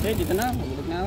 Okay, dito na. Magulag na ako.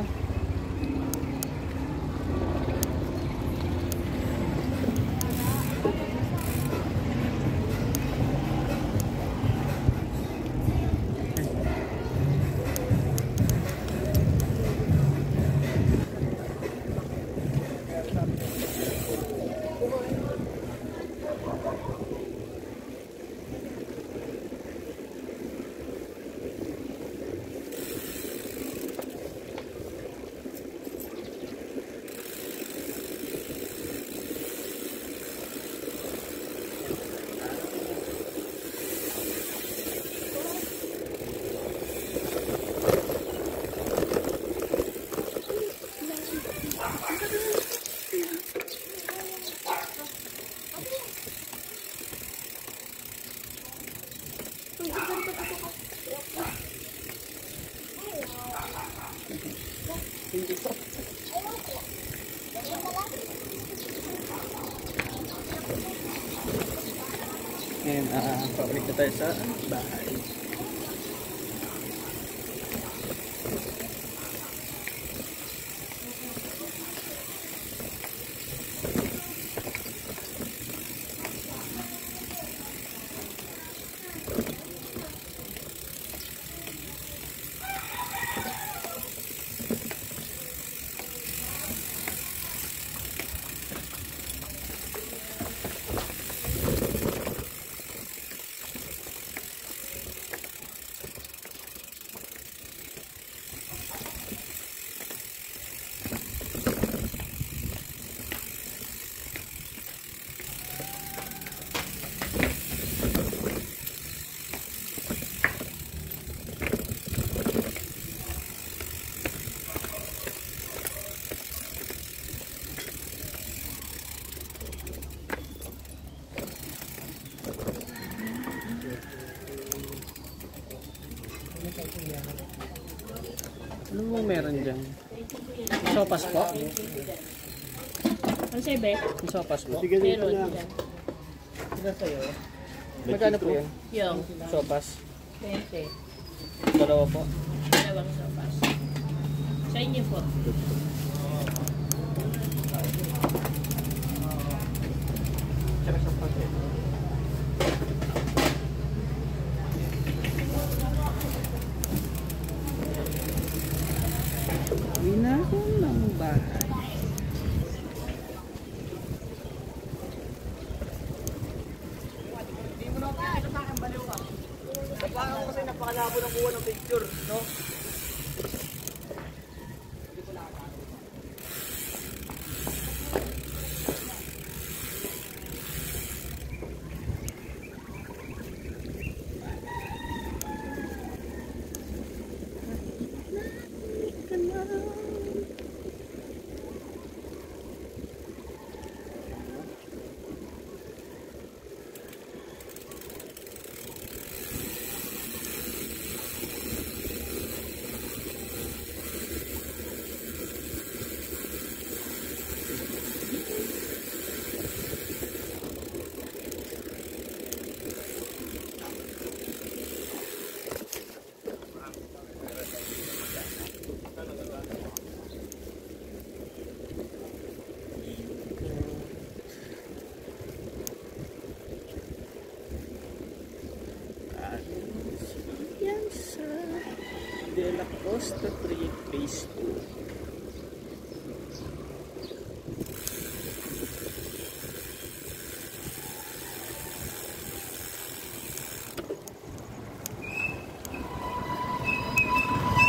Ngayon, pabalik na tayo sa bahay. Ano mo meron dyan? Sopas po? Ano sa'yo, Bek? Sopas po? Meron. Sila sa'yo? Magkano po yan? Yung Sopas? 20. Dalawa po? Dalawang sopas. Sa inyo po. Tsaka sopas eh. Uwi na ako ng bahay. Hindi mo na ako sa akin, baliw ka. Nagpaka ko kasi napakalabo ng kuha ng picture, no? De la Costa 3 Phase 2.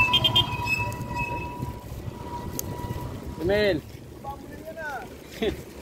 Emel!